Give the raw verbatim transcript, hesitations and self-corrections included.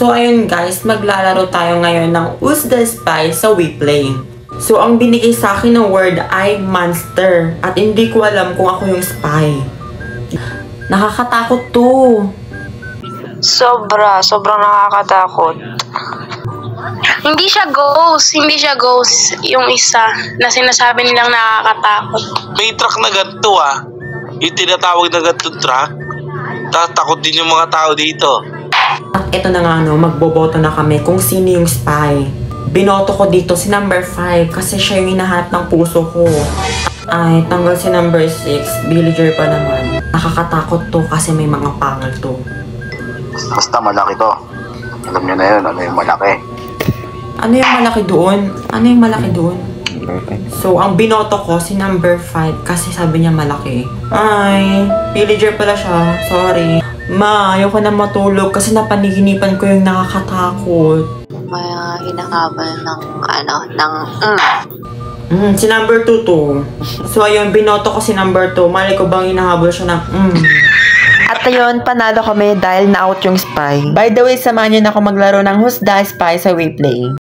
So ayun guys, maglalaro tayo ngayon ng Who's the Spy sa WePlay. So ang binigay sa akin ng word ay monster. At hindi ko alam kung ako yung spy. Nakakatakot to. Sobra, sobrang nakakatakot. Hindi siya ghost, hindi siya ghost yung isa na sinasabi nilang nakakatakot. May truck na ganito ah. Yung tinatawag na ganito truck. Tatakot din yung mga tao dito. At ito na nga no, magboboto na kami kung sino yung spy. Binoto ko dito si number five kasi siya yung hinahanap ng puso ko. Ay, tanggal si number six, villager pa naman. Nakakatakot to kasi may mga pangal to. Basta malaki to. Alam nyo na yun, ano yung malaki. Ano yung malaki doon? Ano yung malaki doon? So, ang binoto ko si number five kasi sabi niya malaki. Ay, villager pala siya. Sorry. Ma, ayoko na matulog kasi napaniginipan ko yung nakakatakot. May uh, hinakabal ng ano, ng mm. Mm, si number two to. So, ayun, binoto ko si number two. Mali ko bang hinahabol siya ng mm. At ayun, panalo kami dahil na-out yung spy. By the way, samahan niyo na ako maglaro ng Who's the Spy sa WePlay.